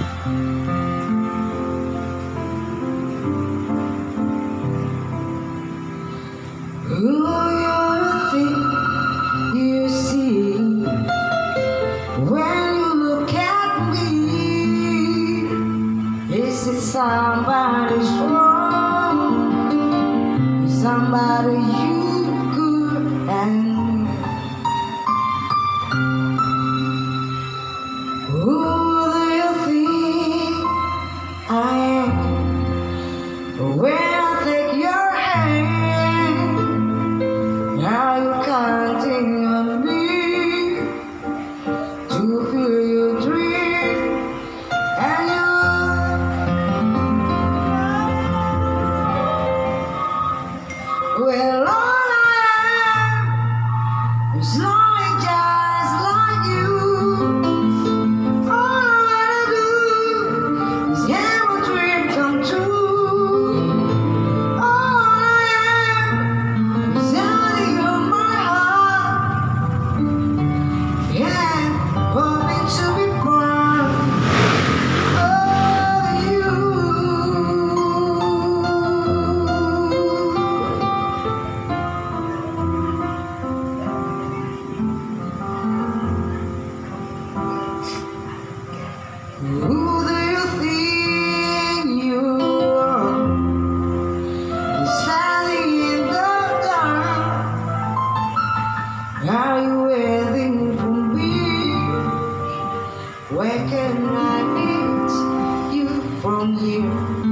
Who you're the thing you see when you look at me? Is it somebody strong? Somebody you good and who do you think I am when I take your hand? Now you're counting on me to feel your dream and well, all I am is lonely just like you. All I wanna do is have a dream come true. All I am is only on my heart. Yeah, hoping to be proud of you. Who do you think you are? Standing in the dark. Are you waiting for me? Where can I meet you from here?